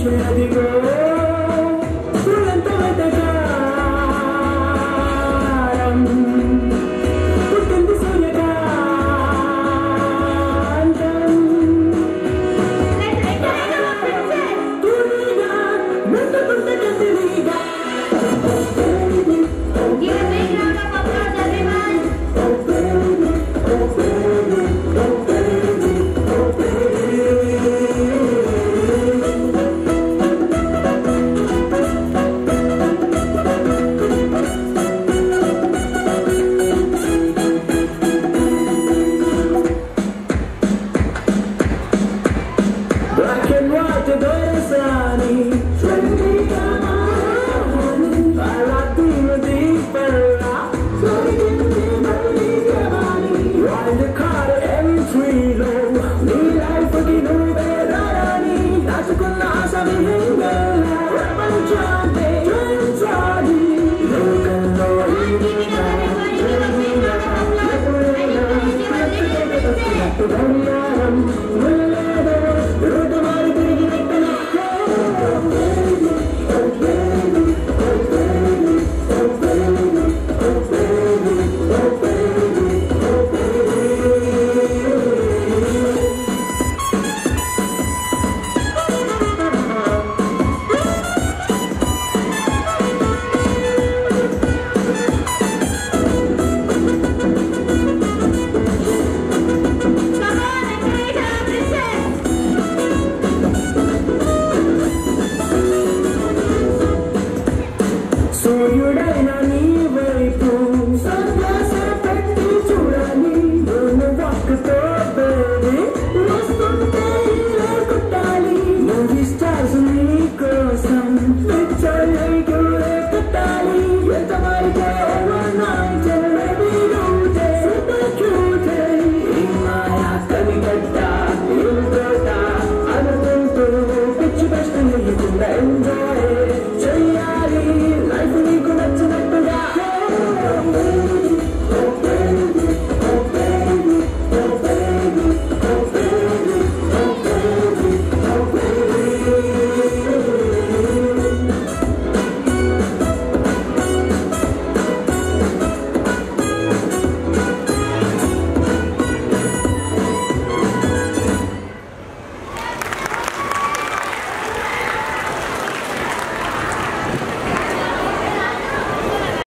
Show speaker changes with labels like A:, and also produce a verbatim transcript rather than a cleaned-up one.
A: అదిగో పులంత వెతకారం పుట్టింది సూర్యకాంతం తునిగా మెండుకుంట కందిరీగా
B: Give a big round of applause, everyone.
A: Black and white Dorsani, trendy Kamani, Alatino di Perla, Sorry Mali Kamani, ride the car M three low, me life again over Rani, Natukuna Sabi Hingala, Raman Chante, Tren Tradi, Lokan Lori,
B: Give it up, everybody. Give a big round of applause. Give a big Come on, encourage our princess.
A: సూర్యుడైన నీ వైపు సన్యాసం పెట్టి చూడని నన్ను వాక్కుతో baby వస్తుంటే ఇలా కొట్టాలి మూవీ స్టార్స్ నీ కోసం పిక్చర్